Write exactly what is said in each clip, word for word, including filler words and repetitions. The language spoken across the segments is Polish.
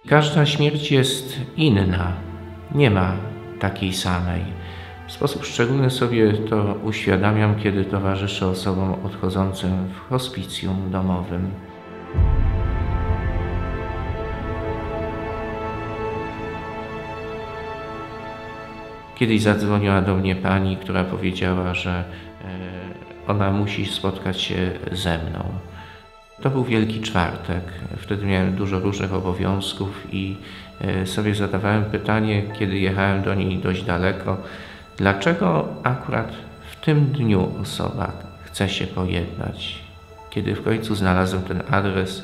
Każda śmierć jest inna, nie ma takiej samej. W sposób szczególny sobie to uświadamiam, kiedy towarzyszę osobom odchodzącym w hospicjum domowym. Kiedyś zadzwoniła do mnie pani, która powiedziała, że ona musi spotkać się ze mną. To był Wielki Czwartek. Wtedy miałem dużo różnych obowiązków i sobie zadawałem pytanie, kiedy jechałem do niej dość daleko, dlaczego akurat w tym dniu osoba chce się pojednać. Kiedy w końcu znalazłem ten adres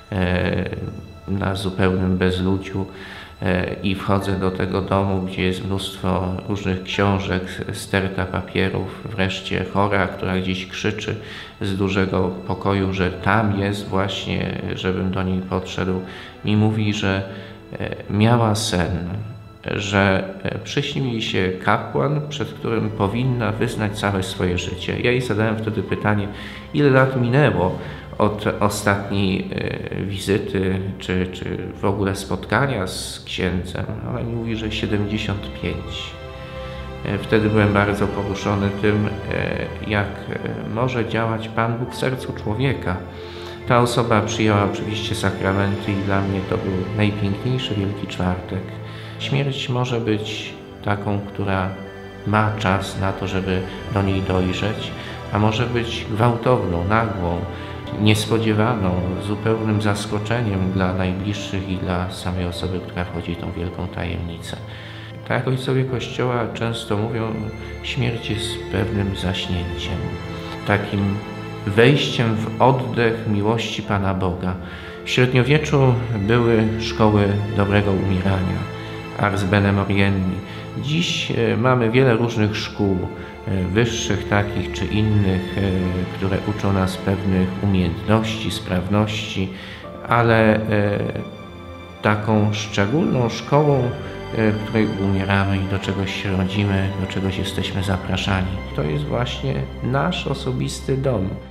na zupełnym bezludziu i wchodzę do tego domu, gdzie jest mnóstwo różnych książek, sterta papierów, wreszcie chora, która gdzieś krzyczy z dużego pokoju, że tam jest właśnie, żebym do niej podszedł, mi mówi, że miała sen, że przyśnił jej się kapłan, przed którym powinna wyznać całe swoje życie. Ja jej zadałem wtedy pytanie, ile lat minęło od ostatniej wizyty, czy, czy w ogóle spotkania z księdzem. Ona mi mówi, że siedemdziesiąt pięć. Wtedy byłem bardzo poruszony tym, jak może działać Pan Bóg w sercu człowieka. Ta osoba przyjęła oczywiście sakramenty i dla mnie to był najpiękniejszy Wielki Czwartek. Śmierć może być taką, która ma czas na to, żeby do niej dojrzeć, a może być gwałtowną, nagłą, niespodziewaną, zupełnym zaskoczeniem dla najbliższych i dla samej osoby, która wchodzi w tą wielką tajemnicę. Tak jak ojcowie Kościoła często mówią, śmierć jest pewnym zaśnięciem, takim wejściem w oddech miłości Pana Boga. W średniowieczu były szkoły dobrego umierania, Ars Bene Morienni. Dziś mamy wiele różnych szkół, wyższych takich czy innych, które uczą nas pewnych umiejętności, sprawności, ale taką szczególną szkołą, w której umieramy i do czegoś się rodzimy, do czegoś jesteśmy zapraszani, to jest właśnie nasz osobisty dom.